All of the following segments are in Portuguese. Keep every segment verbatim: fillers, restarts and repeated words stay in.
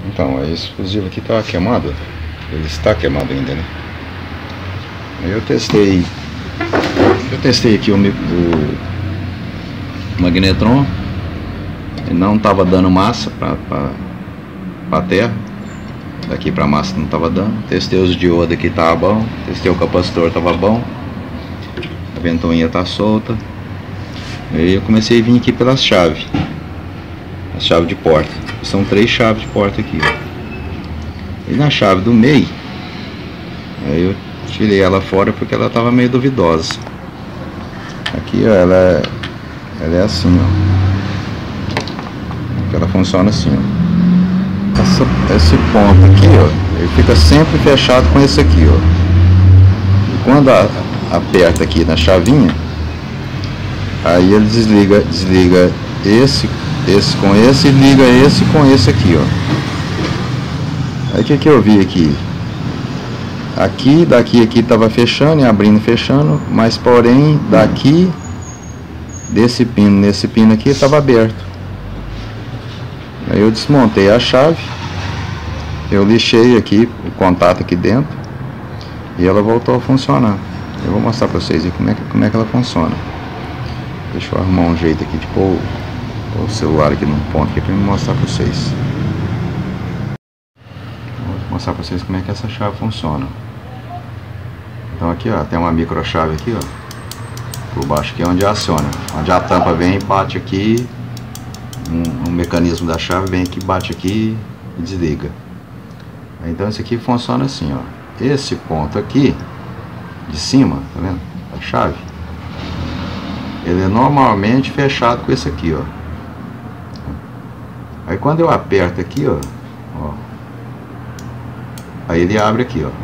Então, esse fusível aqui tá queimado. Ele está queimado ainda, né? Aí eu testei. Eu testei aqui o, o magnetron. Ele não estava dando massa para a terra. Daqui para massa não estava dando. Testei os diodos aqui, tava bom. Testei o capacitor, tava bom. A ventoinha tá solta. Aí eu comecei a vir aqui pelas chaves. As chaves de porta. São três chaves de porta aqui, ó. E na chave do meio, aí eu tirei ela fora porque ela estava meio duvidosa. Aqui, ó, ela é, ela é assim, ó. Ela funciona assim, ó. Essa, esse ponto aqui, ó, ele fica sempre fechado com esse aqui, ó. E quando a, aperta aqui na chavinha, aí ele desliga, desliga esse, esse com esse e liga esse com esse aqui, ó. Aí o que que eu vi aqui? Aqui, daqui, aqui estava fechando e abrindo, fechando, mas porém daqui desse pino, nesse pino aqui estava aberto. Aí eu desmontei a chave, eu lixei aqui o contato aqui dentro e ela voltou a funcionar. Eu vou mostrar para vocês aí como é que, como é que ela funciona. Deixa eu arrumar um jeito aqui de pôr, pôr o celular aqui num ponto aqui para me mostrar para vocês. Vou mostrar para vocês como é que essa chave funciona. Então aqui, ó, tem uma micro chave aqui, ó, por baixo aqui, onde aciona, onde a tampa vem e bate aqui, um, um mecanismo da chave vem aqui, bate aqui e desliga. Então esse aqui funciona assim, ó. Esse ponto aqui de cima, tá vendo? A chave, ele é normalmente fechado com esse aqui, ó. Aí quando eu aperto aqui, ó, ó, aí ele abre aqui, ó.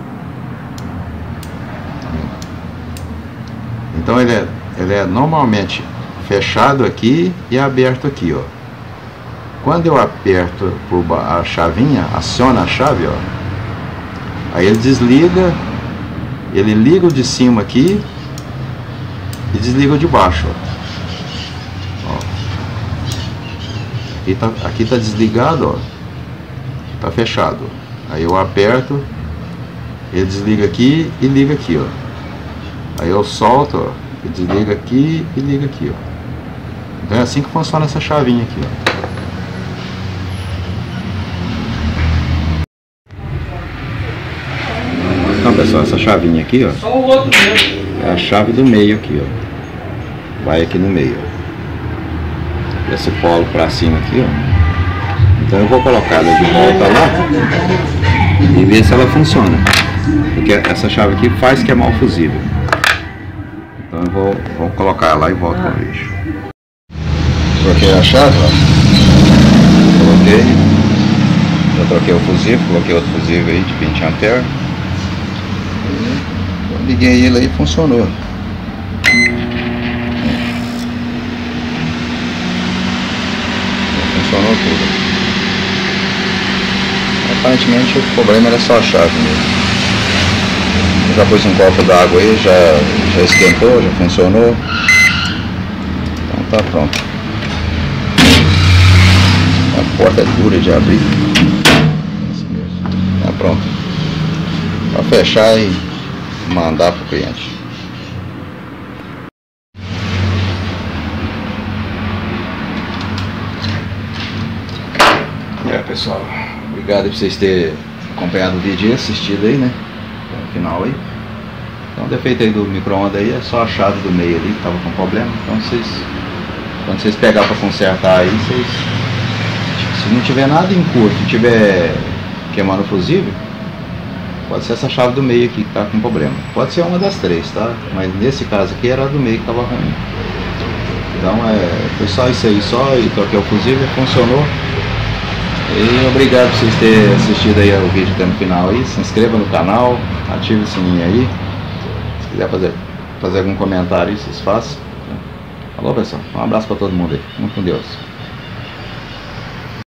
Então ele é, ele é normalmente fechado aqui e aberto aqui, ó. Quando eu aperto por a chavinha, aciona a chave, ó, aí ele desliga, ele liga o de cima aqui e desliga o de baixo, ó. Ó. Aqui tá, aqui tá desligado, ó, tá fechado. Aí eu aperto, ele desliga aqui e liga aqui, ó. Aí eu solto, ó, e desliga aqui e liga aqui, ó. Então é assim que funciona essa chavinha aqui, ó. Então, pessoal, essa chavinha aqui, ó, só o outro mesmo. É a chave do meio aqui, ó. Vai aqui no meio, ó. Esse polo pra cima aqui, ó. Então eu vou colocar ela de volta lá e ver se ela funciona. Porque essa chave aqui faz queimar o fusível. Então eu vou, vou colocar ela lá e volto com o vídeo. Troquei a chave, ó. Coloquei. Já troquei o fusível, coloquei outro fusível aí de vinte amperes. Eu liguei ele aí e funcionou. Funcionou tudo. Aparentemente o problema era só a chave mesmo. Eu já pus um copo d'água aí, já, já esquentou, já funcionou. Então tá pronto. A porta é dura de abrir. Tá pronto. Para fechar e mandar pro cliente. É, pessoal, obrigado por vocês terem acompanhado o vídeo e assistido aí, né? Até o final aí. Então o defeito aí do micro-ondas aí é só a chave do meio ali que tava com problema. Então vocês, quando vocês pegar para consertar aí, vocês, se não tiver nada em curto, não tiver queimando o fusível, pode ser essa chave do meio aqui que tá com problema. Pode ser uma das três, tá? Mas nesse caso aqui era a do meio que tava ruim. Então é, foi só isso aí só, e troquei o fusível, funcionou. E obrigado por vocês terem assistido aí o vídeo até no final aí. Se inscreva no canal, ative o sininho aí. Se quiser fazer, fazer algum comentário aí, vocês façam. Falou, pessoal, um abraço para todo mundo aí. Vamos com Deus.